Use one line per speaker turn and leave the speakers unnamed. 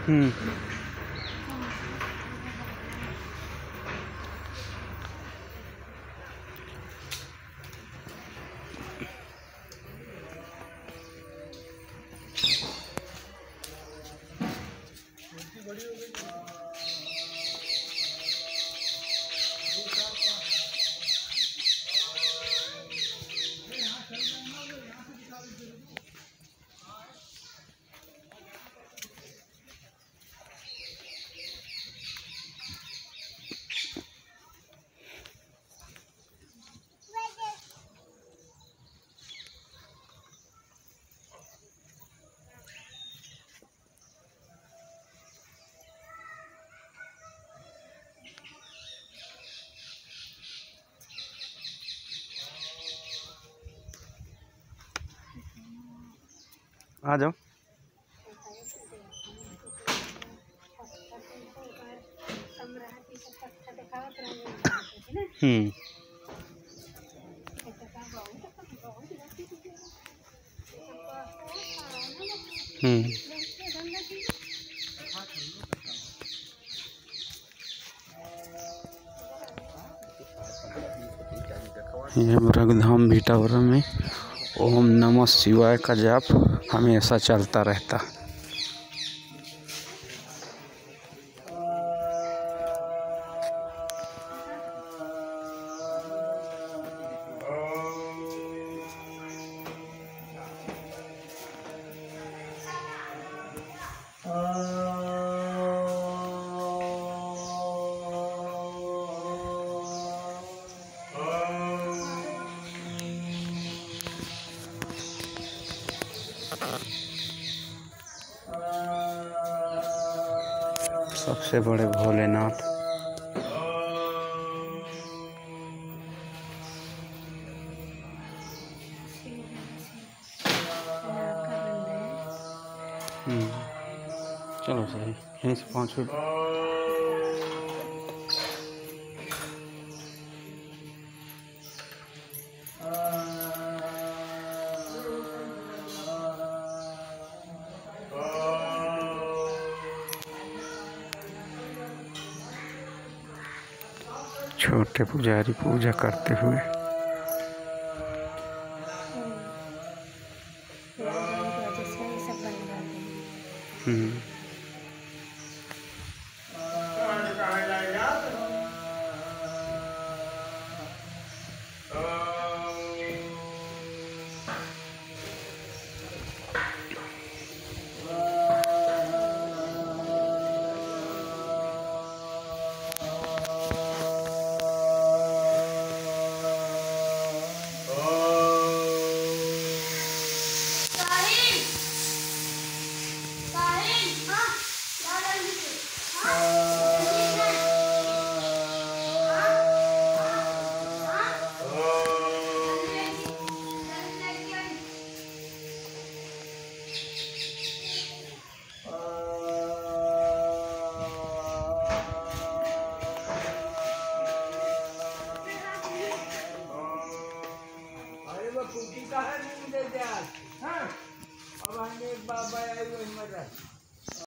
हम्म। आ जाओ। हम्म। ये मृगधाम भीटावरम में ओम नमः शिवाय का जाप हमेशा चलता रहता। सबसे बड़े भोलेनाथ। चलो सही, यहीं से 5 फीट। छोटे पुजारी पूजा करते हुए।
कुकी का है नहीं दे दे आज। हाँ अब आने बाबा आई मजा।